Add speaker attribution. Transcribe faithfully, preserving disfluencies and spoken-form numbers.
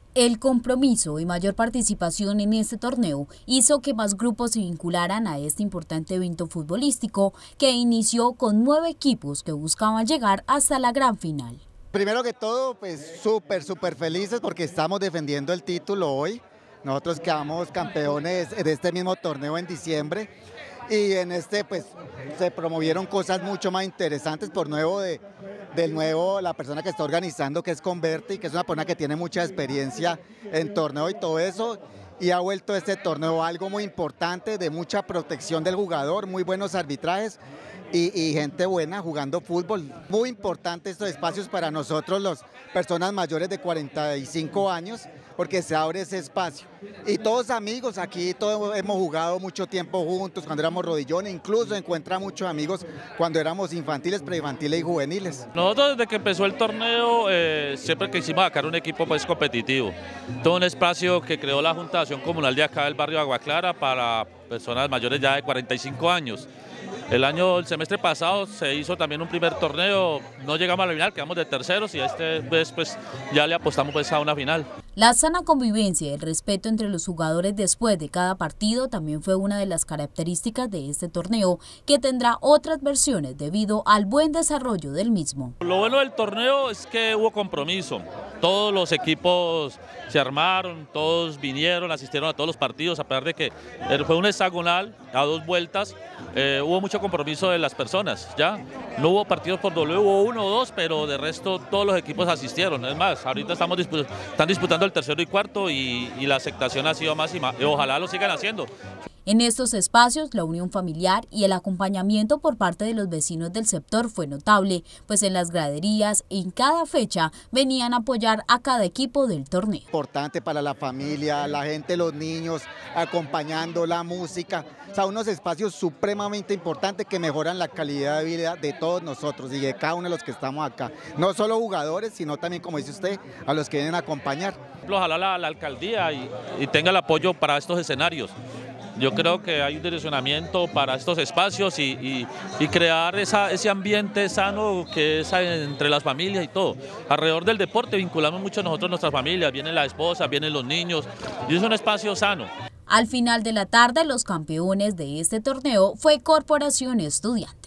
Speaker 1: El compromiso y mayor participación en este torneo hizo que más grupos se vincularan a este importante evento futbolístico que inició con nueve equipos que buscaban llegar hasta la gran final.
Speaker 2: Primero que todo, pues súper, súper felices porque estamos defendiendo el título hoy. Nosotros quedamos campeones de este mismo torneo en diciembre y en este pues se promovieron cosas mucho más interesantes por nuevo de, del nuevo, la persona que está organizando, que es Converti, que es una persona que tiene mucha experiencia en torneo y todo eso, y ha vuelto este torneo algo muy importante, de mucha protección del jugador, muy buenos arbitrajes y, y gente buena jugando fútbol. Muy importante estos espacios para nosotros, las personas mayores de cuarenta y cinco años, porque se abre ese espacio. Y todos amigos, aquí todos hemos jugado mucho tiempo juntos, cuando éramos rodillones, incluso encuentra muchos amigos cuando éramos infantiles, preinfantiles y juveniles.
Speaker 3: Nosotros desde que empezó el torneo eh, siempre quisimos sacar un equipo pues competitivo. Todo un espacio que creó la Junta de Acción Comunal de acá del barrio Agua Clara para personas mayores ya de cuarenta y cinco años. El año, el semestre pasado se hizo también un primer torneo, no llegamos a la final, quedamos de terceros y a este vez pues ya le apostamos pues a una final.
Speaker 1: La sana convivencia y el respeto entre los jugadores después de cada partido también fue una de las características de este torneo, que tendrá otras versiones debido al buen desarrollo del mismo.
Speaker 3: Lo bueno del torneo es que hubo compromiso, todos los equipos se armaron, todos vinieron, asistieron a todos los partidos, a pesar de que fue un hexagonal a dos vueltas, eh, hubo mucho compromiso de las personas, ¿ya? No hubo partidos por doble, hubo uno o dos, pero de resto todos los equipos asistieron. Es más, ahorita estamos disput están disputando el tercero y cuarto y, y la aceptación ha sido máxima, y ojalá lo sigan haciendo.
Speaker 1: En estos espacios, la unión familiar y el acompañamiento por parte de los vecinos del sector fue notable, pues en las graderías, en cada fecha, venían a apoyar a cada equipo del torneo.
Speaker 2: Importante para la familia, la gente, los niños, acompañando la música, o sea, unos espacios supremamente importantes que mejoran la calidad de vida de todos nosotros y de cada uno de los que estamos acá. No solo jugadores, sino también, como dice usted, a los que vienen a acompañar.
Speaker 3: Ojalá la, la alcaldía y, y tenga el apoyo para estos escenarios. Yo creo que hay un direccionamiento para estos espacios y, y, y crear esa, ese ambiente sano que es entre las familias y todo. Alrededor del deporte vinculamos mucho nosotros nuestras familias, vienen las esposas, vienen los niños y es un espacio sano.
Speaker 1: Al final de la tarde, los campeones de este torneo fue Corporación Estudiantil.